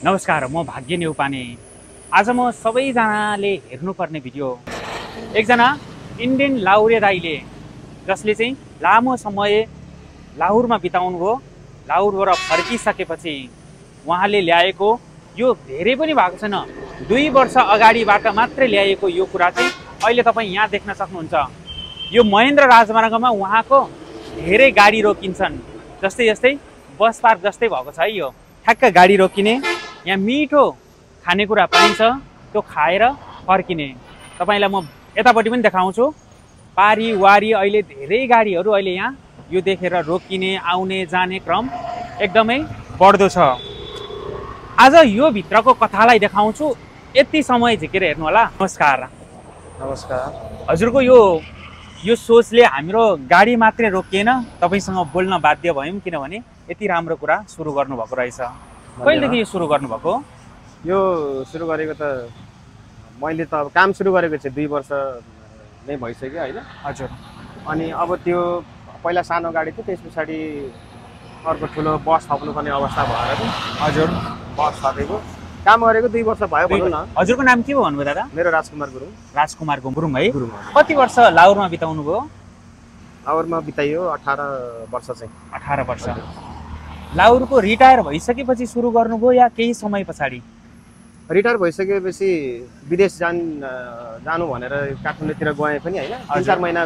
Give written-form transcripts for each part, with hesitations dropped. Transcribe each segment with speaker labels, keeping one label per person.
Speaker 1: नमस्कार, म भाग्य नेउपाने। आज म सबैजनाले हेर्नुपर्ने भिडियो एकजना इन्डियन लाहुरे दाइले जसले चाहिँ लामो समय लाहुरमा बिताउनु भयो। लाहुरबाट फर्किसकेपछि उहाँले ल्याएको यो धेरै पनि भएको छैन, 2 वर्ष अगाडिबाट मात्रै ल्याएको यो कुरा चाहिँ अहिले तपाईँ यहाँ देख्न सक्नुहुन्छ। यो महेन्द्र राजमार्गमा उहाँको धेरै गाडी रोकिन्छन्, जस्तै जस्तै बस पार्क जस्तै भएको छ है। यो ठ्याक्क गाडी रोकिने, यहाँ मिठो खानेकुरा पाइन्छ, त्यो खाएर फर्किने। तपाईलाई म यतापट्टि पनि देखाउँछु। पारी वारी अहिले धेरै गाडीहरू अहिले यहाँ यो देखेर रोकिने आउने जाने क्रम एकदमै बढ्दो छ। आज यो भित्रको कथालाई देखाउँछु, यति समय झिकेर हेर्नु होला। नमस्कार।
Speaker 2: नमस्कार।
Speaker 1: हजुरको यो सोचले हाम्रो गाडी मात्रै रोकिएन, तपाईसँग बोल्न बाध्य भयौँ, किनभने यति राम्रो कुरा सुरु गर्नुभएको रहेछ। कहिलेदेखि यो सुरु गर्नुभएको?
Speaker 2: यो सुरु गरेको त मैले त अब काम सुरु गरेको चाहिँ 2 वर्ष नै भइसक्यो होइन।
Speaker 1: हजुर।
Speaker 2: अनि अब त्यो पहिला सानो गाडी थियो, त्यस पछाडि अर्को ठुलो बस थप्नुपर्ने अवस्था भएर चाहिँ
Speaker 1: हजुर
Speaker 2: बस थपेको काम गरेको 2 वर्ष भयो भनौँ न।
Speaker 1: हजुरको नाम के हो भन्नुभयो दादा?
Speaker 2: मेरो राजकुमार गुरुङ।
Speaker 1: राजकुमार गुरुङ है।
Speaker 2: गुरुङ।
Speaker 1: कति वर्ष लाहुरमा बिताउनु भयो?
Speaker 2: लाहुरमा बिताइयो 18 वर्ष चाहिँ।
Speaker 1: 18 वर्ष। लाहुरको रिटायर भइसकेपछि सुरु गर्नुभयो या केही समय पछाडि?
Speaker 2: रिटायर भइसकेपछि विदेश जानु भनेर काठमाडौँतिर गएँ पनि होइन। 3-4 महिना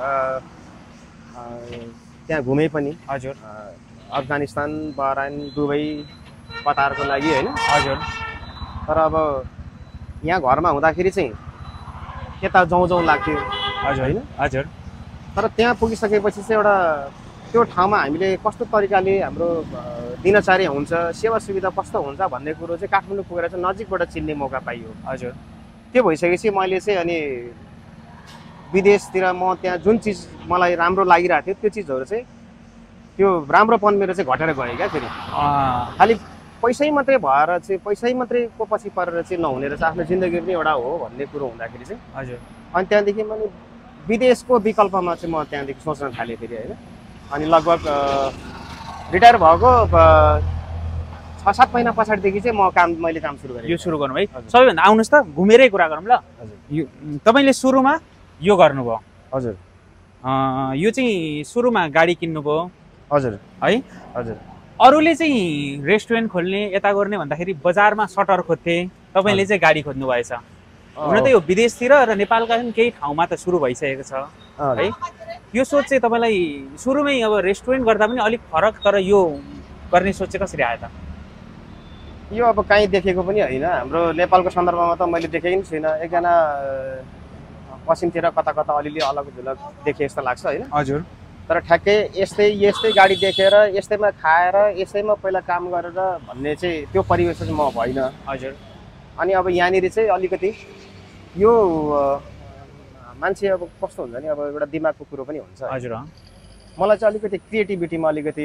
Speaker 2: त्यहाँ घुमेँ पनि।
Speaker 1: हजुर।
Speaker 2: अफगानिस्तान, बहराइन, दुबई, कतारको लागि होइन।
Speaker 1: हजुर।
Speaker 2: तर अब यहाँ घरमा हुँदाखेरि चाहिँ यता जाउँ लाग्थ्यो।
Speaker 1: हजुर
Speaker 2: होइन।
Speaker 1: हजुर।
Speaker 2: तर त्यहाँ पुगिसकेपछि चाहिँ एउटा त्यो ठाउँमा हामीले कस्तो तरिकाले हाम्रो दिनचर्या हुन्छ, सेवा सुविधा कस्तो हुन्छ भन्ने कुरो चाहिँ काठमाडौँ पुगेर चाहिँ नजिकबाट चिन्ने मौका पाइयो।
Speaker 1: हजुर।
Speaker 2: त्यो भइसकेपछि मैले चाहिँ अनि विदेशतिर म त्यहाँ जुन चिज मलाई राम्रो लागिरहेको थियो त्यो चिजहरू चाहिँ त्यो राम्रोपन मेरो चाहिँ घटेर गयो क्या। फेरि खालि पैसै मात्रै भएर चाहिँ पैसै मात्रैको पछि परेर चाहिँ नहुने रहेछ, आफ्नो जिन्दगी पनि एउटा हो भन्ने कुरो हुँदाखेरि चाहिँ।
Speaker 1: हजुर।
Speaker 2: अनि त्यहाँदेखि मैले विदेशको विकल्पमा चाहिँ म त्यहाँदेखि सोच्न थालेँ फेरि होइन। अनि लगभग रिटायर भएको 6-7 महिना पछाडिदेखि चाहिँ मैले काम सुरु गरेँ।
Speaker 1: यो सुरु गर्नु है। सबैभन्दा आउनुहोस् त घुमेरै कुरा गरौँ ल। यो तपाईँले सुरुमा यो गर्नुभयो?
Speaker 2: हजुर।
Speaker 1: यो चाहिँ सुरुमा गाडी किन्नुभयो?
Speaker 2: हजुर।
Speaker 1: है।
Speaker 2: हजुर।
Speaker 1: अरूले चाहिँ रेस्टुरेन्ट खोल्ने यता गर्ने भन्दाखेरि बजारमा सटर खोज्थे, तपाईँले चाहिँ गाडी खोज्नु भएछ। हुन त यो विदेशतिर र नेपालका केही ठाउँमा त सुरु भइसकेको छ है। यो सोच चाहिँ तपाईँलाई सुरुमै अब रेस्टुरेन्ट गर्दा पनि अलिक फरक, तर यो गर्ने सोच चाहिँ कसरी आयो त?
Speaker 2: यो अब कहीँ देखेको पनि होइन, हाम्रो नेपालको सन्दर्भमा त मैले देखेको पनि छुइनँ। एकजना पश्चिमतिर कता कता अलिअलि अलग झुलग देखेँ जस्तो लाग्छ होइन।
Speaker 1: हजुर।
Speaker 2: तर ठ्याक्कै यस्तै गाडी देखेर यस्तैमा खाएर यस्तैमा पहिला काम गरेर भन्ने चाहिँ त्यो परिवेश चाहिँ म भइन।
Speaker 1: हजुर।
Speaker 2: अनि अब यहाँनिर चाहिँ अलिकति यो मान्छे अब कस्तो हुन्छ नि, अब एउटा दिमागको कुरो पनि हुन्छ।
Speaker 1: हजुर।
Speaker 2: मलाई चाहिँ अलिकति क्रिएटिभिटीमा अलिकति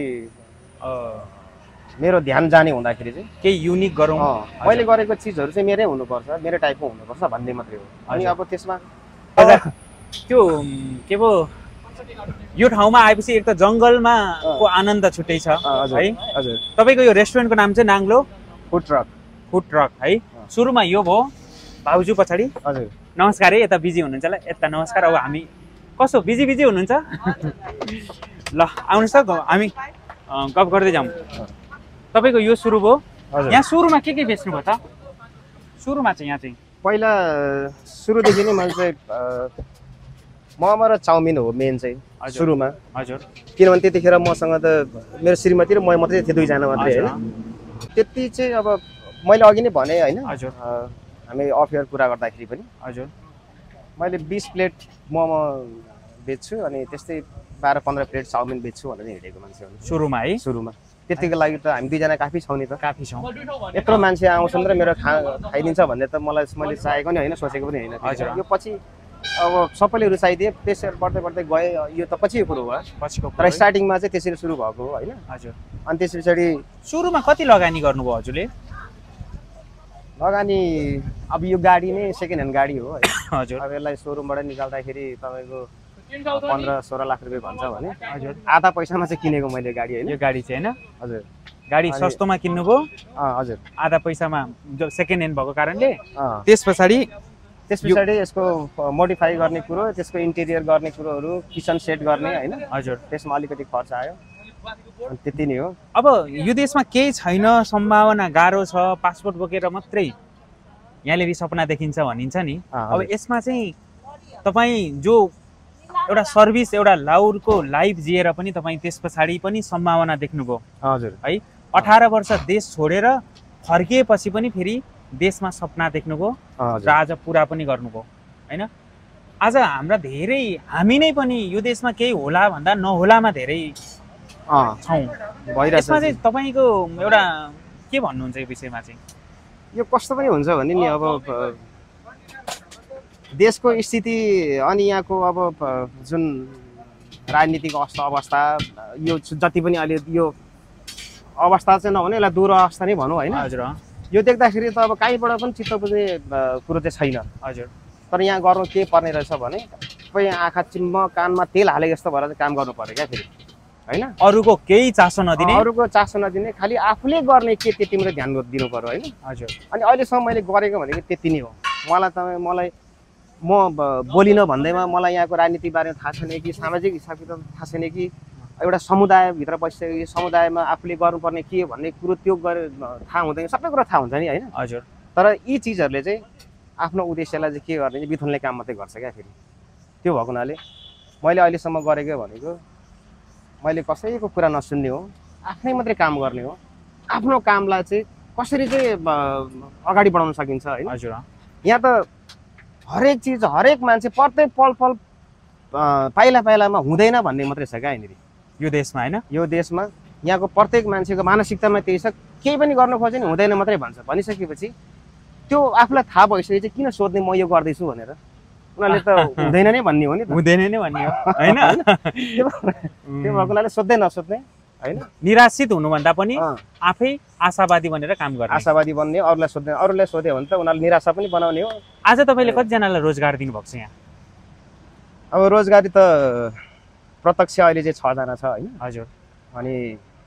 Speaker 2: मेरो ध्यान जाने हुँदाखेरि चाहिँ
Speaker 1: केही युनिक गरौँ,
Speaker 2: मैले गरेको चिजहरू चाहिँ मेरै हुनुपर्छ, मेरै टाइपको हुनुपर्छ भन्ने मात्रै हो। अनि अब त्यसमा
Speaker 1: त्यो के पो यो ठाउँमा आएपछि एक त जङ्गलमा को आनन्द छुट्टै छ है।
Speaker 2: हजुर।
Speaker 1: तपाईँको यो रेस्टुरेन्टको नाम चाहिँ Nanglo
Speaker 2: food truck.
Speaker 1: Food truck है। सुरुमा यो भयो, भाउजू पछाडि।
Speaker 2: हजुर।
Speaker 1: नमस्कार है। यता बिजी हुनुहुन्छ ल, यता नमस्कार। अब हामी कसो बिजी हुनुहुन्छ ल, आउनुहोस् त हामी गफ गर्दै जाउँ। तपाईँको यो सुरु भयो, यहाँ सुरुमा के बेच्नु भयो त? सुरुमा चाहिँ यहाँ चाहिँ
Speaker 2: पहिला सुरुदेखि नै मैले चाहिँ मोमो र चाउमिन हो मेन चाहिँ सुरुमा।
Speaker 1: हजुर।
Speaker 2: किनभने त्यतिखेर मसँग त मेरो श्रीमती र म मात्रै थिएँ, 2 जना मात्रै होइन। त्यति चाहिँ अब मैले अघि नै भने होइन।
Speaker 1: हजुर।
Speaker 2: हामी अफेयर कुरा गर्दाखेरि पनि
Speaker 1: हजुर
Speaker 2: मैले 20 प्लेट मोमो बेच्छु अनि त्यस्तै 12-15 प्लेट चाउमिन बेच्छु भनेर हिँडेको मान्छे हो
Speaker 1: सुरुमा है।
Speaker 2: सुरुमा त्यतिको लागि त हामी 2 जना काफी छौँ नि त।
Speaker 1: काफी छौँ।
Speaker 2: यत्रो मान्छे आउँछन् र मेरो खाइदिन्छ भन्ने त मैले चाहेको नि होइन, सोचेको पनि होइन।
Speaker 1: हजुर।
Speaker 2: यो पछि अब सबैले रुचाइदिए, त्यसरी बढ्दै गए, यो त पछिको कुरो भयो।
Speaker 1: पछिको
Speaker 2: तर स्टार्टिङमा चाहिँ त्यसरी सुरु भएको हो होइन।
Speaker 1: हजुर।
Speaker 2: अनि त्यस पछाडि
Speaker 1: सुरुमा कति लगानी गर्नुभयो हजुरले?
Speaker 2: लगानी अब यो गाडी नै सेकेन्ड ह्यान्ड गाडी हो है।
Speaker 1: हजुर।
Speaker 2: अब यसलाई सोरुमबाट निकाल्दाखेरि तपाईँको 15-16 लाख रुपियाँ भन्छ भने
Speaker 1: हजुर
Speaker 2: आधा पैसामा चाहिँ किनेको मैले गाडी होइन।
Speaker 1: यो गाडी चाहिँ हैन?
Speaker 2: हजुर।
Speaker 1: गाडी सस्तोमा किन्नुभयो
Speaker 2: हजुर
Speaker 1: आधा पैसामा सेकेन्ड ह्यान्ड भएको कारणले त्यस पछाडि
Speaker 2: यसको मोडिफाई गर्ने कुरो त्यसको इन्टेरियर गर्ने कुरोहरू किचन सेट गर्ने हैन
Speaker 1: हजुर
Speaker 2: त्यसमा अलिकति खर्च आयो अनि त्यति नै हो
Speaker 1: अब यो देशमा केही छैन सम्भावना गाह्रो छ पासपोर्ट बोकेर मात्रै यहाँले सपना देखिन्छ भनिन्छ नि अब यसमा चाहिँ तपाईँ जो एउटा सर्भिस एउटा लाउरको लाइफ जिएर पनि तपाईँ त्यस पछाडि पनि सम्भावना देख्नुभयो
Speaker 2: हजुर
Speaker 1: है 18 वर्ष देश छोडेर फर्किएपछि पनि फेरि देशमा सपना देख्नुभयो र आज पुरा पनि गर्नुभयो हैन आज हाम्रा धेरै हामी नै पनि यो देशमा केही होला भन्दा नहोलामा धेरै छौँ यसमा चाहिँ तपाईँको एउटा के भन्नुहुन्छ यो विषयमा चाहिँ
Speaker 2: यो कस्तो पनि हुन्छ भने नि अब देशको स्थिति अनि यहाँको अब जुन राजनीतिक अवस्था यो जति पनि अहिले यो अवस्था चाहिँ नभने यसलाई दुरवस्था नै भनौँ होइन
Speaker 1: हजुर
Speaker 2: यो देख्दाखेरि त अब कहीँबाट पनि चित्त बुझ्ने कुरो चाहिँ छैन
Speaker 1: हजुर
Speaker 2: तर यहाँ गर्नु के पर्ने रहेछ भने तपाईँ आँखा चिम्म कानमा तेल हाले जस्तो भएर चाहिँ काम गर्नु पर्यो क्या फेरि होइन
Speaker 1: अरूको केही चासो नदिने
Speaker 2: अरूको चासो नदिने खालि आफूले गर्ने के त्यति मात्रै ध्यान दिनु पर्यो होइन
Speaker 1: हजुर
Speaker 2: अनि अहिलेसम्म मैले गरेको भनेको त्यति नै हो मलाई म बोलिनँ भन्दैमा मलाई यहाँको राजनीति बारेमा थाहा छैन कि सामाजिक हिसाब किताब थाहा छैन कि एउटा समुदायभित्र बसिसकेको समुदायमा आफूले गर्नुपर्ने के भन्ने कुरो त्यो गरेर थाहा हुँदैन सबै कुरा थाहा हुन्छ नि होइन
Speaker 1: हजुर
Speaker 2: तर यी चिजहरूले चाहिँ आफ्नो उद्देश्यलाई चाहिँ के गर्ने बिथुल्ने काम मात्रै गर्छ क्या फेरि त्यो भएको हुनाले मैले अहिलेसम्म गरेको भनेको मैले कसैको कुरा नसुन्ने हो आफ्नै मात्रै काम गर्ने हो आफ्नो कामलाई चाहिँ कसरी चाहिँ अगाडि बढाउन सकिन्छ होइन
Speaker 1: हजुर
Speaker 2: यहाँ त हरेक चिज हरेक मान्छे प्रत्येक पल पाइला पाइलामा हुँदैन भन्ने मात्रै छ क्या यहाँनिर
Speaker 1: यो देशमा होइन
Speaker 2: यो देशमा यहाँको प्रत्येक मान्छेको मानसिकतामा त्यही छ केही पनि गर्नु खोज्यो नि हुँदैन मात्रै भन्छ भनिसकेपछि त्यो आफूलाई थाहा भइसकेपछि किन सोध्ने म यो गर्दैछु भनेर उनीहरूले त हुँदैन नै भन्ने हो नि
Speaker 1: हुँदैन नै भन्ने हो होइन
Speaker 2: त्यो भएको हुनाले सोध्दै नसोध्ने होइन
Speaker 1: निराशित हुनुभन्दा पनि आफै आशावादी बनेर काम गर्ने
Speaker 2: आशावादी बन्ने अरूलाई सोध्ने अरूलाई सोध्यो भने त उनीहरूले निराशा पनि बनाउने हो
Speaker 1: आज तपाईँले कतिजनालाई रोजगार दिनुभएको छ यहाँ
Speaker 2: अब रोजगारी त प्रत्यक्ष अहिले चाहिँ 6 जना छ होइन
Speaker 1: हजुर
Speaker 2: अनि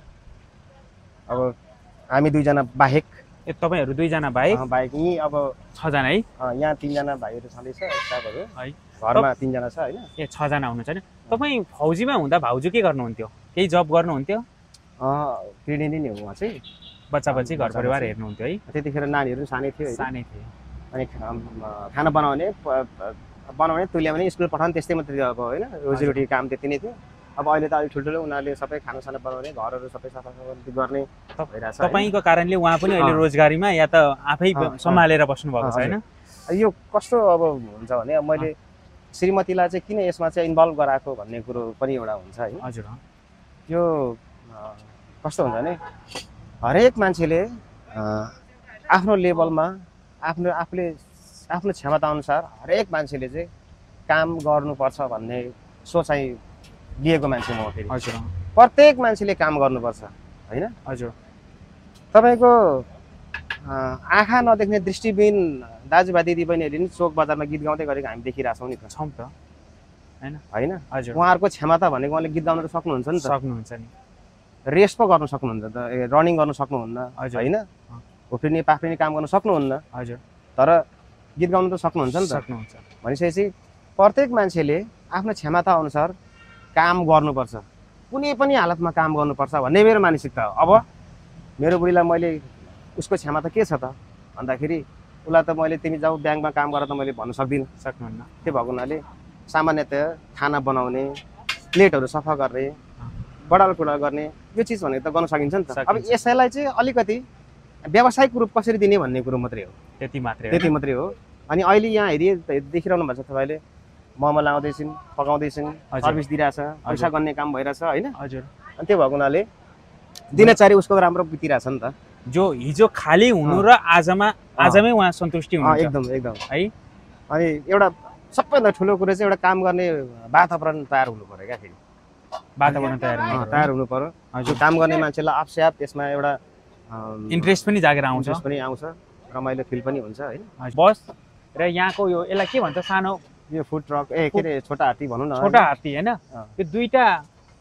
Speaker 2: अब हामी 2 जना बाहेक
Speaker 1: तपाईँहरू 2 जना बाहेक
Speaker 2: यी अब
Speaker 1: 6 जना है
Speaker 2: यहाँ 3 जना भाइहरू छँदैछ स्टाफहरू है घरमा 3 जना छ होइन
Speaker 1: ए 6 जना हुनुहुन्छ हैन तपाईँ फौजीमा हुँदा भाउजू के गर्नुहुन्थ्यो केही जब गर्नुहुन्थ्यो
Speaker 2: गृहिणी नै हो उहाँ चाहिँ
Speaker 1: बच्चा बच्ची घर परिवार हेर्नुहुन्थ्यो है
Speaker 2: त्यतिखेर नानीहरू सानै थियो
Speaker 1: सानै थिए
Speaker 2: अनि खाना बनाउने तुल्याउने स्कुल पठाउने त्यस्तै मात्रै अब होइन रोजीरोटी काम त्यति नै थियो अब अहिले त अलिक ठुल्ठुलो उनीहरूले सबै खानासाना बनाउने घरहरू सबै सफा गर्ने भइरहेछ
Speaker 1: तपाईँको कारणले उहाँ पनि अहिले रोजगारीमा या त आफै सम्हालेर बस्नु भएको छ हैन
Speaker 2: यो कस्तो अब हुन्छ भने मैले श्रीमतीलाई चाहिँ किन यसमा चाहिँ इन्भल्भ गराएको भन्ने कुरो पनि एउटा हुन्छ है
Speaker 1: हजुर
Speaker 2: यो कस्तो हुन्छ भने हरेक मान्छेले आफ्नो लेभलमा आफ्नो क्षमता अनुसार हरेक मान्छेले चाहिँ काम गर्नुपर्छ भन्ने सोचाइ लिएको मान्छे म फेरि
Speaker 1: हजुर
Speaker 2: प्रत्येक मान्छेले काम गर्नुपर्छ होइन
Speaker 1: हजुर
Speaker 2: तपाईँको आँखा नदेख्ने दृष्टिविहीन दाजुभाइ दिदीबहिनीहरूले नि चोक बजारमा गीत गाउँदै गरेको हामी देखिरहेछौँ नि त
Speaker 1: छौँ त
Speaker 2: होइन
Speaker 1: हजुर
Speaker 2: उहाँहरूको क्षमता भनेको उहाँले गीत गाउन त सक्नुहुन्छ नि त
Speaker 1: सक्नुहुन्छ नि
Speaker 2: रेस पो गर्न सक्नुहुन्छ त रनिङ गर्न सक्नुहुन्न होइन उफ्रिने पाफ्रिने काम गर्न सक्नुहुन्न
Speaker 1: हजुर
Speaker 2: तर गीत गाउन त सक्नुहुन्छ नि त
Speaker 1: सक्नुहुन्छ
Speaker 2: भनेपछि प्रत्येक मान्छेले आफ्नो क्षमता अनुसार काम गर्नुपर्छ कुनै पनि हालतमा काम गर्नुपर्छ भन्ने मेरो मानसिकता हो अब मेरो बुढीलाई मैले उसको क्षमता के छ त भन्दाखेरि उसलाई त मैले तिमी जाऊ ब्याङ्कमा काम गर त मैले भन्न सक्नुहुन्न त्यो भएको हुनाले सामान्यतया खाना बनाउने प्लेटहरू सफा गर्ने बडाल कुडाल गर्ने यो चिज भनेको त गर्न सकिन्छ नि त अब यसैलाई चाहिँ अलिकति व्यावसायिक रूप कसरी दिने भन्ने कुरो मात्रै हो
Speaker 1: त्यति मात्रै हो
Speaker 2: अनि अहिले यहाँ देखिरहनु भएको छ तपाईँले मोमो लाउँदैछन् पकाउँदैछन् सर्भिस दिइरहेछ पैसा गर्ने काम भइरहेछ होइन
Speaker 1: हजुर
Speaker 2: अनि त्यो भएको हुनाले दिनचर्या उसको राम्रो बितिरहेछ नि त
Speaker 1: जो हिजो खाली हुनु र आजमै उहाँ सन्तुष्टि हुनुहुन्छ
Speaker 2: एकदम
Speaker 1: है
Speaker 2: अनि एउटा सबैभन्दा ठुलो कुरो चाहिँ एउटा काम गर्ने वातावरण तयार हुनु पर्यो क्या फेरि
Speaker 1: वातावरण
Speaker 2: तयार हुनु पर्यो जो काम गर्ने मान्छेलाई आफसे आप त्यसमा एउटा
Speaker 1: इन्ट्रेस्ट पनि जागेर आउँछ
Speaker 2: रमाइलो फिल पनि हुन्छ होइन
Speaker 1: बस र यहाँको यो यसलाई के भन्छ सानो
Speaker 2: यो फुड ट्रक के अरे छोटा हात्ती भनौँ न
Speaker 1: छोटा हात्ती होइन यो दुईटा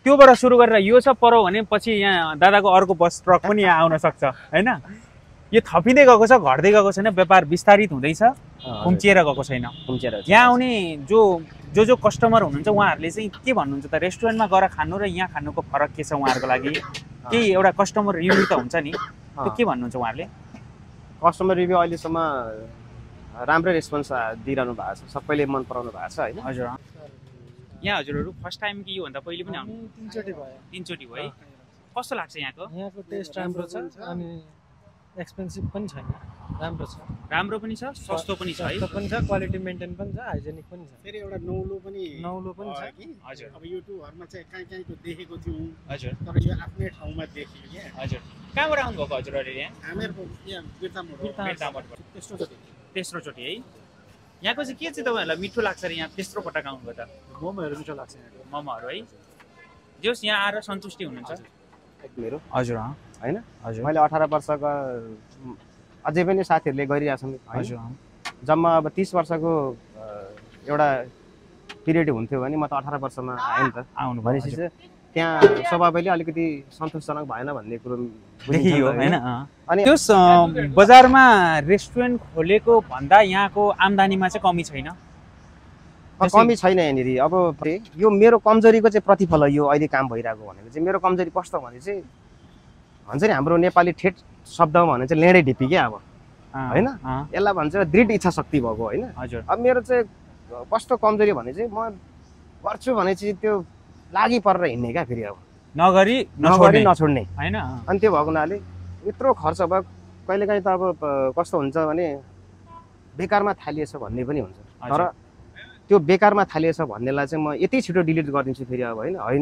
Speaker 1: त्योबाट सुरु गरेर यो सब पऱ्यो भने पछि यहाँ दादाको अर्को बस ट्रक पनि यहाँ आउन सक्छ होइन। यो थपिँदै गएको छ, घट्दै गएको छैन, व्यापार विस्तारित हुँदैछ, खुम्चिएर गएको छैन। यहाँ आउने जो कस्टमर हुनुहुन्छ उहाँहरूले चाहिँ के भन्नुहुन्छ त, रेस्टुरेन्टमा गएर खानु र यहाँ खानुको फरक के छ उहाँहरूको लागि? केही एउटा कस्टमर रिभ्यू त हुन्छ नि, त्यो के भन्नुहुन्छ उहाँहरूले?
Speaker 2: कस्टमर रिभ्यू अहिलेसम्म राम्रै रेस्पोन्स दिइरहनु भएको छ, सबैले मन पराउनु भएको छ होइन।
Speaker 1: हजुर यहाँ हजुरहरू फर्स्ट टाइम कि योभन्दा पहिले पनि आउनु? 3 चोटि भयो है। कस्तो लाग्छ यहाँको
Speaker 3: टेस्ट राम्रो छ अनि एक्सपेन्सिभ पनि छैन, राम्रो छ।
Speaker 1: राम्रो पनि छ, सस्तो पनि छ है,
Speaker 3: क्वालिटी मेन्टेन पनि छ, हाइजेनिक पनि छ।
Speaker 4: फेरि एउटा नौलो पनि
Speaker 3: छ
Speaker 4: कि
Speaker 1: हजुर।
Speaker 4: अब युट्युबहरुमा चाहिँ कहीँ देखेको थियौँ
Speaker 1: हजुर,
Speaker 4: तर यो आफ्नै ठाउँमा देखियो क्या।
Speaker 1: हजुर कहाँबाट आउनु भएको हजुरहरूले? यहाँ
Speaker 4: हामीहरूको यहाँ बिर्तामोड
Speaker 1: तेस्रो चोटि है। यहाँको चाहिँ के चाहिँ तपाईँहरूलाई मिठो लाग्छ र यहाँ तेस्रो पटक आउनुभयो त?
Speaker 4: मोमोहरू मिठो लाग्छ यहाँको,
Speaker 1: मोमोहरू है। जोस् यहाँ आएर सन्तुष्टि हुनुहुन्छ?
Speaker 2: मेरो
Speaker 1: हजुर
Speaker 2: होइन।
Speaker 1: हजुर
Speaker 2: मैले 18 वर्षको अझै पनि साथीहरूले गरिरहेछन्।
Speaker 1: हजुर
Speaker 2: जम्मा अब 30 वर्षको एउटा पिरियड हुन्थ्यो भने म त 18 वर्षमा आएँ नि त।
Speaker 1: आउनु
Speaker 2: भनेपछि चाहिँ त्यहाँ स्वभावैले अलिकति सन्तोषजनक भएन भन्ने कुरो
Speaker 1: देखियो होइन।
Speaker 2: अनि
Speaker 1: त्यस बजारमा रेस्टुरेन्ट खोलेको भन्दा यहाँको आम्दानीमा चाहिँ कमी छैन?
Speaker 2: कमी छैन यहाँनिर। अब यो मेरो कमजोरीको चाहिँ प्रतिफल हो यो अहिले काम भइरहेको भनेको चाहिँ। मेरो कमजोरी कस्तो भने चाहिँ भन्छ नि हाम्रो नेपाली ठेट शब्दमा भने चाहिँ लेडै ढिपी क्या अब होइन, यसलाई भन्छ दृढ इच्छा शक्ति भएको होइन।
Speaker 1: हजुर
Speaker 2: अब मेरो चाहिँ कस्तो कमजोरी भने चाहिँ म गर्छु भने चाहिँ त्यो लागि परेर हिँड्ने क्या, फेरि अब
Speaker 1: नगरी
Speaker 2: नछोड्ने
Speaker 1: होइन।
Speaker 2: अनि त्यो भएको हुनाले यत्रो खर्च भयो, कहिलेकाहीँ त अब कस्तो हुन्छ भने बेकारमा थालिएछ भन्ने पनि हुन्छ। तर त्यो बेकारमा थालिएछ भन्नेलाई चाहिँ म यति छिटो डिलिट गरिदिन्छु फेरि अब होइन।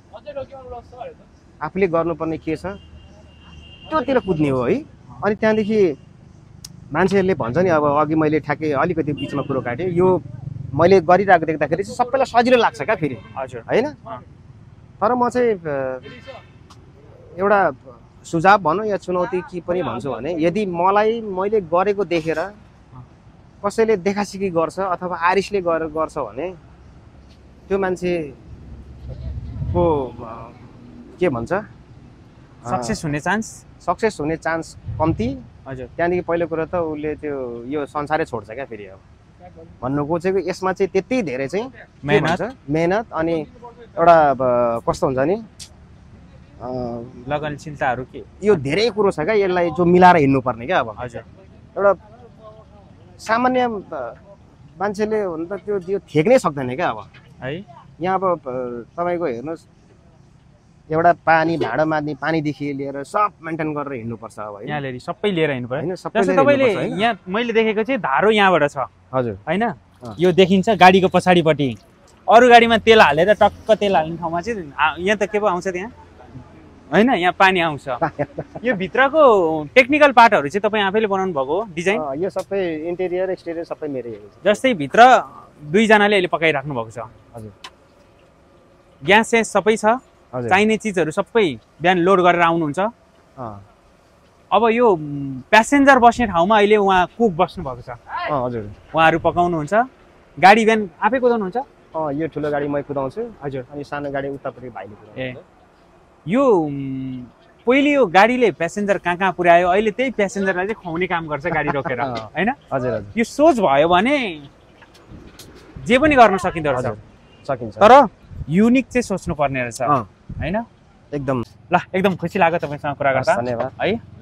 Speaker 2: आफूले गर्नुपर्ने के छ त्योतिर कुद्ने हो है। अनि त्यहाँदेखि मान्छेहरूले भन्छ नि, अब अघि मैले ठ्याक्कै अलिकति बिचमा कुरो काटेँ, यो मैले गरिरहेको देख्दाखेरि चाहिँ सबैलाई सजिलो लाग्छ क्या फेरि
Speaker 1: हजुर
Speaker 2: होइन। तर म चाहिँ एउटा सुझाव भनौँ या चुनौती के पनि भन्छु भने, यदि मैले गरेको देखेर कसैले देखासिकी गर्छ अथवा आरिसले गर्छ भने त्यो मान्छेको के भन्छ सक्सेस हुने चान्स कम्ती।
Speaker 1: हजुर
Speaker 2: त्यहाँदेखि पहिलो कुरा त उसले त्यो यो संसारै छोड्छ क्या फेरि अब भन्नु खोजेको। यसमा चाहिँ त्यति धेरै चाहिँ मेहनत अनि एउटा कस्तो हुन्छ नि
Speaker 1: लगनशीलताहरू के
Speaker 2: यो धेरै कुरो छ क्या, यसलाई जो मिलाएर हिँड्नुपर्ने क्या। अब
Speaker 1: हजुर
Speaker 2: एउटा सामान्य मान्छेले हुन त त्यो थेक्नै सक्दैन क्या अब
Speaker 1: है।
Speaker 2: यहाँ अब तपाईँको हेर्नुहोस् एउटा भाँडा माझ्ने पानीदेखि लिएर सब मेन्टेन गरेर हिँड्नुपर्छ अब
Speaker 1: यहाँले सबै लिएर हिँड्नु पर्यो
Speaker 2: होइन।
Speaker 1: तपाईँले यहाँ मैले देखेको चाहिँ धारो यहाँबाट छ
Speaker 2: हजुर
Speaker 1: होइन, यो देखिन्छ गाडीको पछाडिपट्टि। अरू गाडीमा तेल हालेर टक्क तेल हाल्ने ठाउँमा चाहिँ यहाँ त के पो आउँछ त्यहाँ होइन, यहाँ पानी आउँछ। यो भित्रको टेक्निकल पार्टहरू चाहिँ तपाईँ आफैले बनाउनु भएको डिजाइन?
Speaker 2: यो सबै इन्टेरियर एक्सटेरियर सबै मेरै हो।
Speaker 1: जस्तै भित्र 2 जनाले अहिले पकाइराख्नु भएको छ।
Speaker 2: हजुर
Speaker 1: ग्यास चाहिँ सबै छ, चाहिने चिजहरू सबै बिहान लोड गरेर आउनुहुन्छ। अब यो प्यासेन्जर बस्ने ठाउँमा अहिले उहाँ कुक बस्नु भएको छ।
Speaker 2: हजुर
Speaker 1: उहाँहरू पकाउनुहुन्छ, गाडी बिहान आफै कुदाउनुहुन्छ?
Speaker 2: यो ठुलो गाडी मै कुदाउँछु
Speaker 1: हजुर,
Speaker 2: अनि सानो गाडी उतापट्टि भाइले कुदाउँछ।
Speaker 1: यो पहिले यो गाडीले प्यासेन्जर कहाँ पुर्यायो, अहिले त्यही प्यासेन्जरलाई चाहिँ खुवाउने काम गर्छ गाडी रोकेर होइन।
Speaker 2: हजुर
Speaker 1: यो सोच भयो भने जे पनि गर्न सकिँदो रहेछ।
Speaker 2: सकिन्छ,
Speaker 1: तर युनिक चाहिँ सोच्नु पर्ने रहेछ होइन।
Speaker 2: एकदम
Speaker 1: ल एकदम खुसी लाग्यो तपाईँसँग कुरा गर्दा
Speaker 2: धन्यवाद
Speaker 1: है।